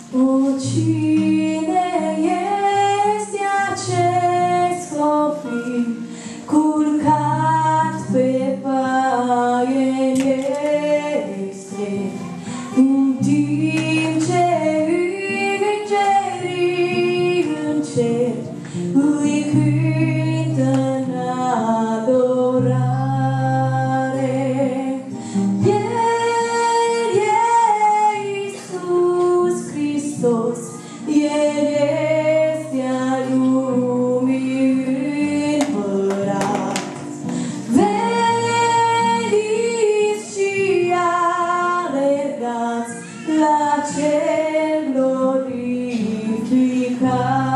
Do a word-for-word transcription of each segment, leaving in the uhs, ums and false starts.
O, cine este acest copil culcat pe paie este, în timp ce îngerii în cer îi cântă în adorare. El e Iisus Hristos, El este al lumii împărat. Veniți și alergați la cel glorificat.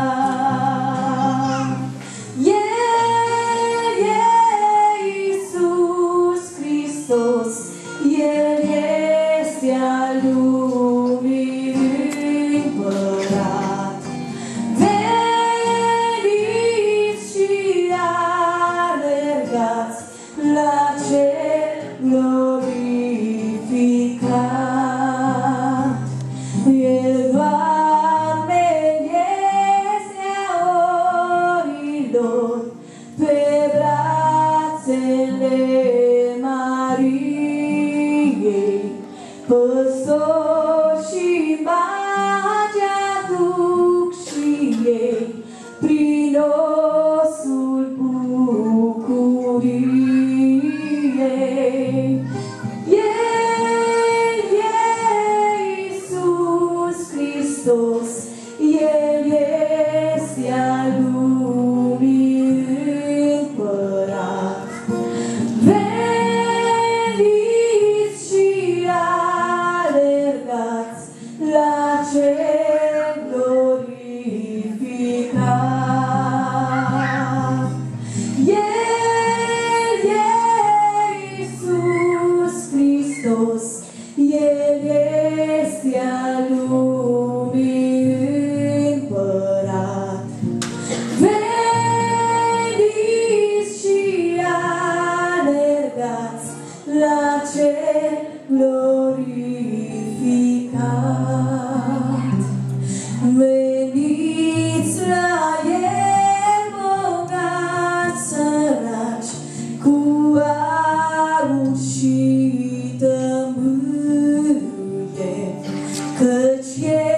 El e Iisus Hristos, El este al lumii împărat. Veniți și alergați la cel glorificat. El doarme în iesea orilor, pe brațele Mariei. Păstori și magi aduc și ei prin osul bucuriei. El e Iisus Hristos, El este al lumii împărat. Veniți și alergați la cel glorificat. El e Iisus Hristos, El este al lumii împărat. Veniți și alergați la cel glorificat. Veniți la El, bogați, săraci, cu aruri și tămâie, căci El